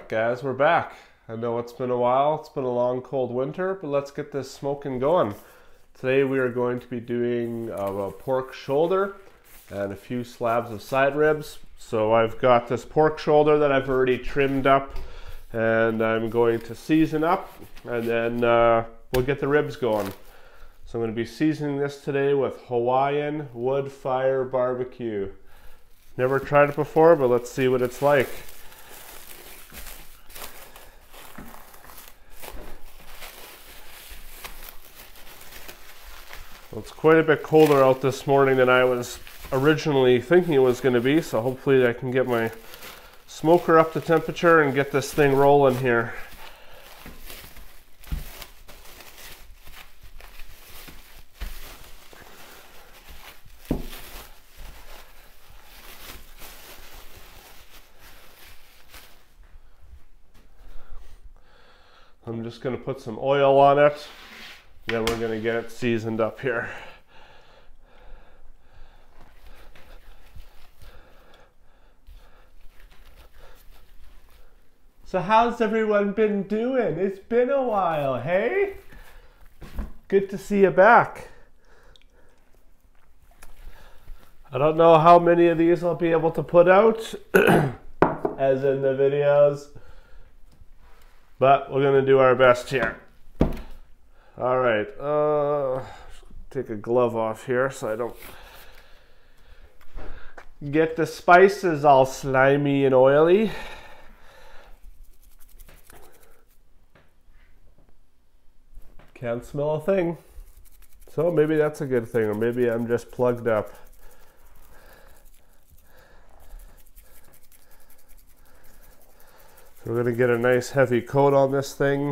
Guys, we're back. I know it's been a while. It's been a long, cold winter, but let's get this smoking going. Today we are going to be doing a pork shoulder and a few slabs of side ribs. So I've got this pork shoulder that I've already trimmed up and I'm going to season up, and then we'll get the ribs going. So I'm going to be seasoning this today with Hawaiian wood fire barbecue. Never tried it before, but let's see what it's like. Well, it's quite a bit colder out this morning than I was originally thinking it was going to be, so hopefully I can get my smoker up to temperature and get this thing rolling here. I'm just going to put some oil on it. Then we're going to get it seasoned up here. So how's everyone been doing? It's been a while, hey? Good to see you back. I don't know how many of these I'll be able to put out, as in the videos, but we're going to do our best here. All right, take a glove off here so I don't get the spices all slimy and oily. Can't smell a thing. So maybe that's a good thing, or maybe I'm just plugged up. So we're gonna get a nice heavy coat on this thing.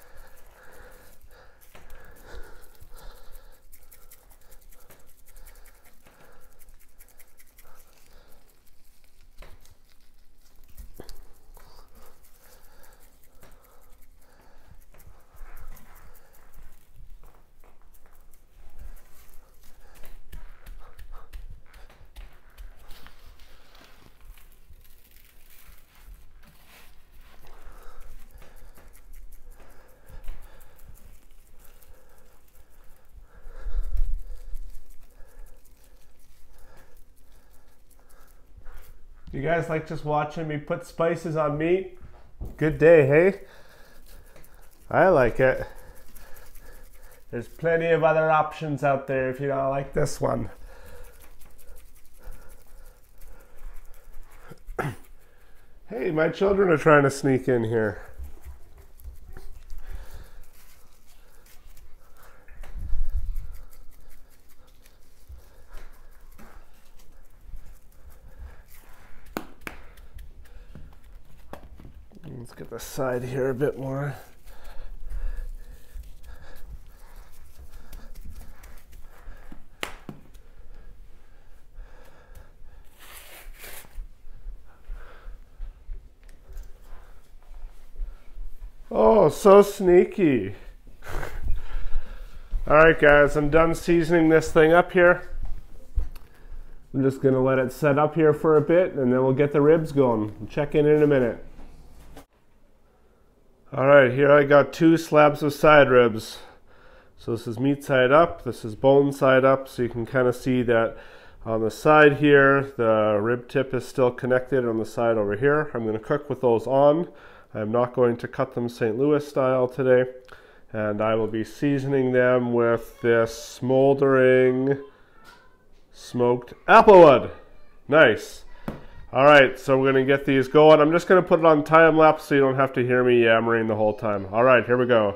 You guys like just watching me put spices on meat? Good day, hey? I like it. There's plenty of other options out there if you don't like this one. Hey, my children are trying to sneak in here. Let's get the side here a bit more. Oh, so sneaky. All right, guys, I'm done seasoning this thing up here. I'm just gonna let it set up here for a bit, and then we'll get the ribs going. We'll check in a minute. Alright, here I got 2 slabs of side ribs. So this is meat side up, this is bone side up, so you can kind of see that on the side here, the rib tip is still connected on the side over here. I'm going to cook with those on. I'm not going to cut them St. Louis style today, and I will be seasoning them with this smoldering smoked applewood. Nice. Alright, so we're going to get these going. I'm just going to put it on time lapse so you don't have to hear me yammering the whole time. Alright, here we go.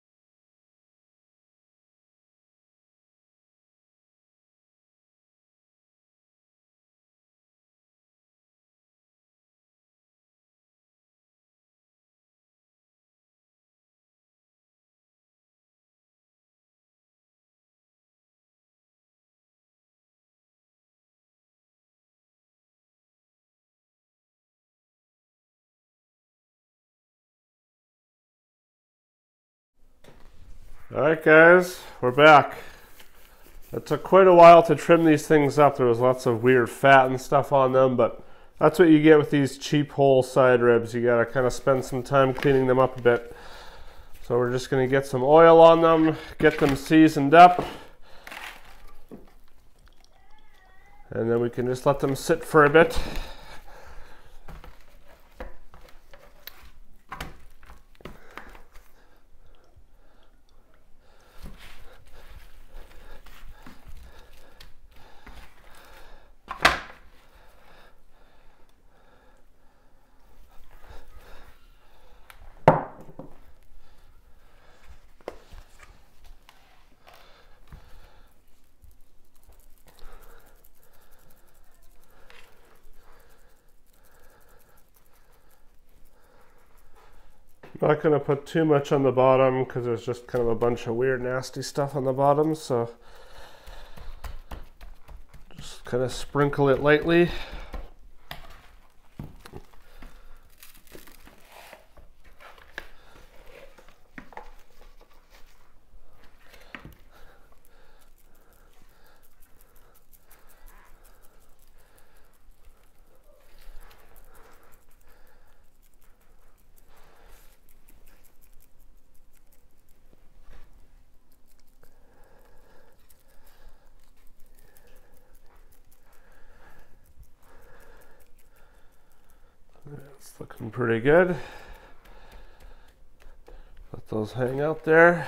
Alright guys, we're back. It took quite a while to trim these things up. There was lots of weird fat and stuff on them, but That's what you get with these cheap whole side ribs. You gotta kind of spend some time cleaning them up a bit. So we're just gonna get some oil on them, get them seasoned up, and then we can just let them sit for a bit. I'm not going to put too much on the bottom because there's just kind of a bunch of weird nasty stuff on the bottom, so just kind of sprinkle it lightly. It's looking pretty good. Let those hang out there.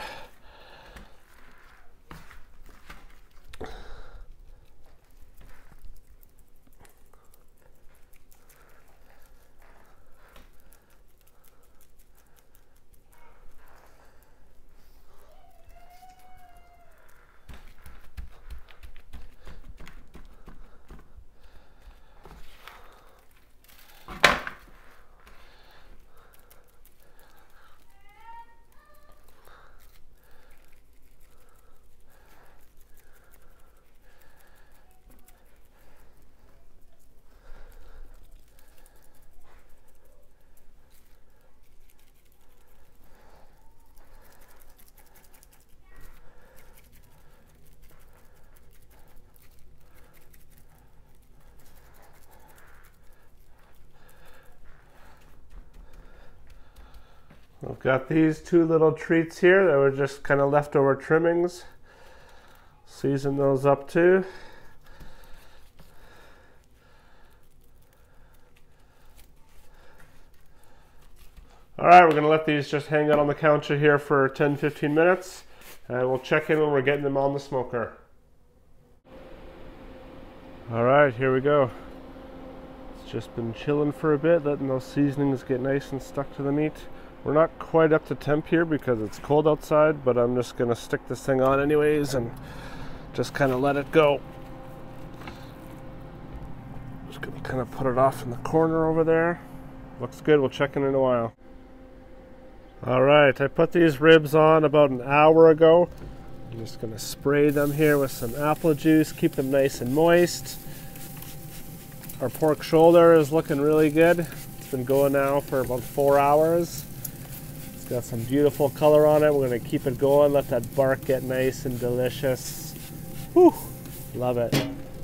I've got these two little treats here that were just kind of leftover trimmings. Season those up too. Alright, we're going to let these just hang out on the counter here for 10-15 minutes, and we'll check in when we're getting them on the smoker. Alright, here we go. It's just been chilling for a bit, letting those seasonings get nice and stuck to the meat. We're not quite up to temp here because it's cold outside, but I'm just going to stick this thing on anyways and just kind of let it go. Just going to kind of put it off in the corner over there. Looks good, we'll check in a while. Alright, I put these ribs on about an hour ago. I'm just going to spray them here with some apple juice, keep them nice and moist. Our pork shoulder is looking really good. It's been going now for about 4 hours. Got some beautiful color on it. We're going to keep it going, let that bark get nice and delicious. Whew, love it.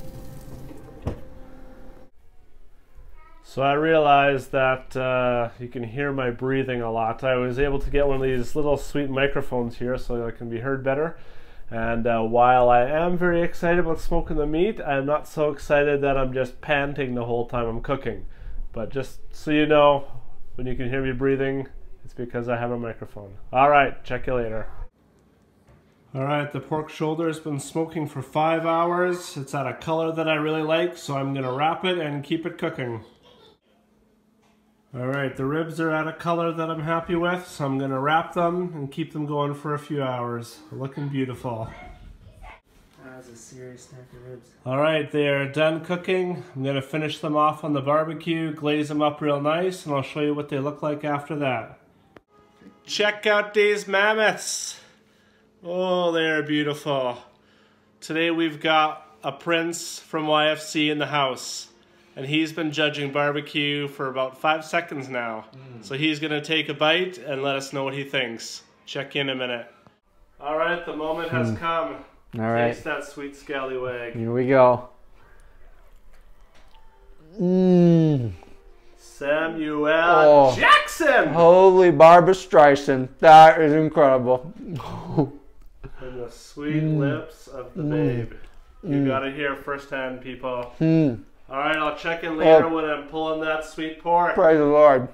So I realized that you can hear my breathing a lot. I was able to get one of these little sweet microphones here so I can be heard better. And while I am very excited about smoking the meat, I'm not so excited that I'm just panting the whole time I'm cooking. But just so you know, when you can hear me breathing, it's because I have a microphone. Alright, check you later. Alright, the pork shoulder has been smoking for 5 hours. It's at a color that I really like, so I'm going to wrap it and keep it cooking. Alright, the ribs are at a color that I'm happy with, so I'm going to wrap them and keep them going for a few hours. They're looking beautiful. That was a serious snack of ribs. Alright, they are done cooking. I'm going to finish them off on the barbecue, glaze them up real nice, and I'll show you what they look like after that. Check out these mammoths. Oh, they're beautiful. Today we've got a prince from YFC in the house, and he's been judging barbecue for about 5 seconds now. So he's gonna take a bite and let us know what he thinks. Check in a minute. All right, the moment has come. All right. Taste that sweet scallywag. Here we go. Samuel Jackson! Holy Barbara Streisand. That is incredible. And the sweet lips of the babe. You got it here firsthand, people. All right, I'll check in later when I'm pulling that sweet pork. Praise the Lord.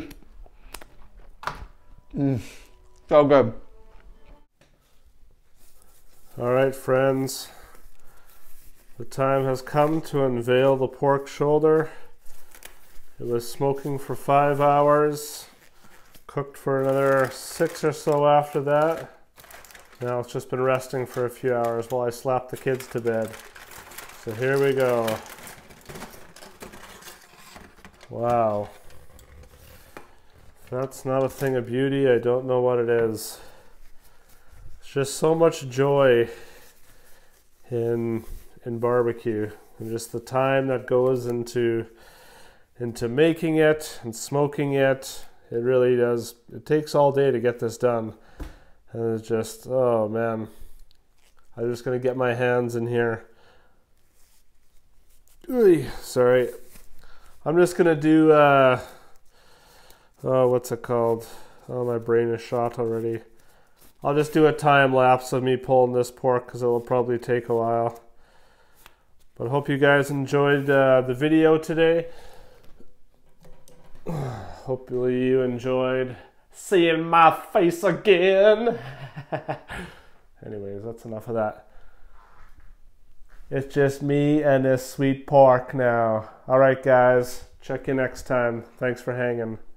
So good. All right, friends. The time has come to unveil the pork shoulder. It was smoking for 5 hours, cooked for another 6 or so after that. Now it's just been resting for a few hours while I slap the kids to bed. So here we go. Wow. If that's not a thing of beauty, I don't know what it is. It's just so much joy in barbecue, and just the time that goes into making it and smoking it. It really does. It takes all day to get this done, and it's just, oh man, I'm just gonna get my hands in here. Ooh, sorry, I'm just gonna do what's it called? Oh, my brain is shot already. I'll just do a time lapse of me pulling this pork because it will probably take a while. But I hope you guys enjoyed the video today. Hopefully you enjoyed seeing my face again. Anyways, that's enough of that. It's just me and this sweet pork now. All right, guys. Check you next time. Thanks for hanging.